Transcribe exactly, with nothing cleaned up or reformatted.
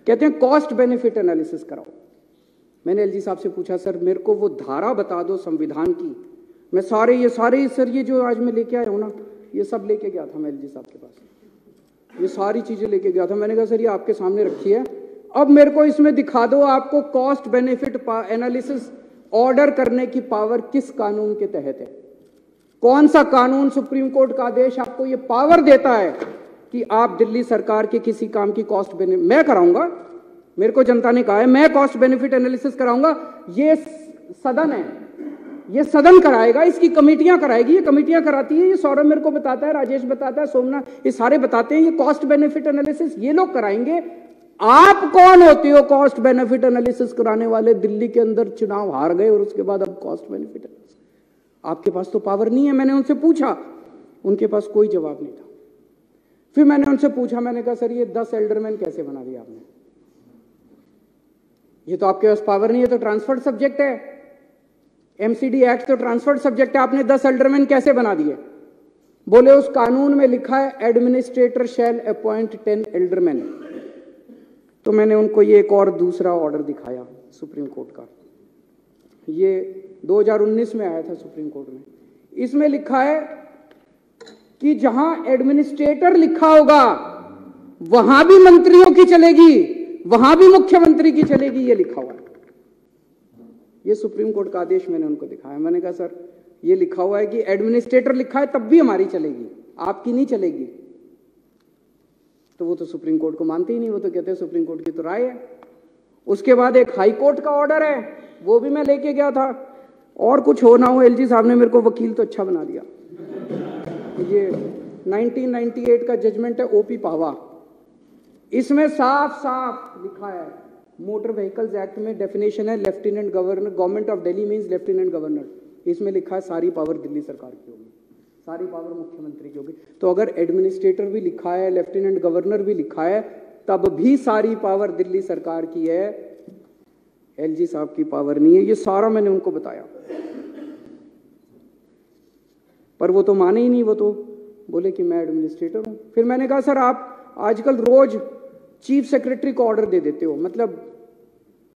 कहते हैं cost benefit analysis कराओ। मैंने एलजी साहब से पूछा, सर मेरे को वो धारा बता दो संविधान की, मैं सारे ये सारे सर ये जो आज मैं लेके आया हूं ना, ये सब लेके गया था मैं एलजी साहब के पास, ये सारी चीजें लेके गया था। मैंने कहा सर ये आपके सामने रखी है, अब मेरे को इसमें दिखा दो आपको कॉस्ट बेनिफिट एनालिसिस ऑर्डर करने की पावर किस कानून के तहत है, कौन सा कानून, सुप्रीम कोर्ट का आदेश आपको ये पावर देता है कि आप दिल्ली सरकार के किसी काम की कॉस्ट बेनिफिट, मैं कराऊंगा, मेरे को जनता ने कहा है मैं कॉस्ट बेनिफिट एनालिसिस कराऊंगा। ये सदन है, ये सदन कराएगा, इसकी कमेटियां कराएगी, ये कमेटियां कराती है, ये सौरभ मेरे को बताता है, राजेश बताता है, सोमनाथ, ये सारे बताते हैं, ये कॉस्ट बेनिफिट एनालिसिस ये लोग कराएंगे। आप कौन होते हो कॉस्ट बेनिफिट एनालिसिस कराने वाले? दिल्ली के अंदर चुनाव हार गए और उसके बाद अब कॉस्ट बेनिफिट एनालिसिस, आपके पास तो पावर नहीं है। मैंने उनसे पूछा, उनके पास कोई जवाब नहीं था। फिर मैंने उनसे पूछा, मैंने कहा सर ये दस एल्डरमैन कैसे बना दिया आपने? ये तो आपके पास पावर नहीं है, तो ट्रांसफर्ड सब्जेक्ट है, एमसीडी एक्ट तो ट्रांसफर्ड सब्जेक्ट है, आपने दस एल्डरमैन कैसे बना दिए? बोले उस कानून में लिखा है administrator shall appoint ten alderman. तो मैंने उनको ये एक और दूसरा ऑर्डर दिखाया सुप्रीम कोर्ट का, ये दो हज़ार उन्नीस में आया था सुप्रीम कोर्ट में। इसमें लिखा है कि जहां एडमिनिस्ट्रेटर लिखा होगा वहां भी मंत्रियों की चलेगी, वहां भी मुख्यमंत्री की चलेगी, ये लिखा हुआ है। ये सुप्रीम कोर्ट का आदेश मैंने उनको दिखाया। मैंने कहा सर ये लिखा हुआ है कि एडमिनिस्ट्रेटर लिखा है तब भी हमारी चलेगी, आपकी नहीं चलेगी। तो वो तो सुप्रीम कोर्ट को मानते ही नहीं, वो तो कहते हैं सुप्रीम कोर्ट की तो राय है। उसके बाद एक हाई कोर्ट का ऑर्डर है, वो भी मैं लेके गया था। और कुछ हो ना हो, एलजी साहब ने मेरे को वकील तो अच्छा बना दिया। ये नाइनटीन नाइंटी एट का जजमेंट है ओपी पावा, इसमें साफ साफ लिखा है, मोटर व्हीकल्स एक्ट में डेफिनेशन है lieutenant governor, government of Delhi means lieutenant governor. इसमें लिखा है सारी पावर दिल्ली सरकार की होगी, सारी पावर मुख्यमंत्री की होगी। तो अगर एडमिनिस्ट्रेटर भी लिखा है, लेफ्टिनेंट गवर्नर भी लिखा है, तब भी सारी पावर दिल्ली सरकार की है, एलजी साहब की पावर नहीं है। ये सारा मैंने उनको बताया, पर वो तो माने ही नहीं, वो तो बोले कि मैं एडमिनिस्ट्रेटर हूं। फिर मैंने कहा सर आप आजकल रोज चीफ सेक्रेटरी को ऑर्डर दे देते हो, मतलब